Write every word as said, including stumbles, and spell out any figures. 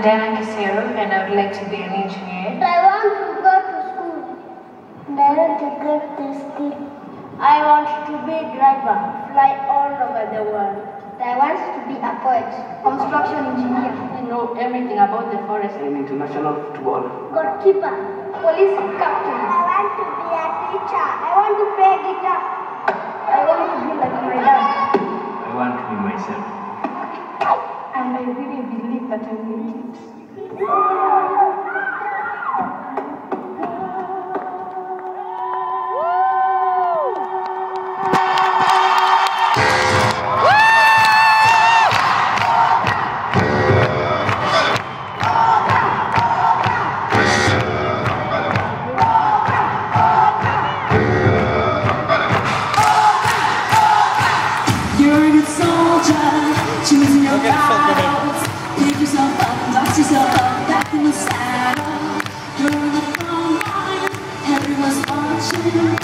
I'm Diana Kisero and I would like to be an engineer. I want to go to school. I want to go to school. I want to be a driver, fly all over the world. I want to be a poet, construction engineer. I know everything about the forest. I'm international footballer. Goalkeeper, police captain. I want to be a teacher. I want to play guitar. I want to be like my dad. I want to be myself. And I really believe that I will make it. Choosing your battles, pick yourself up, dust yourself up, back in the saddle. You're in the front line, everyone's watching.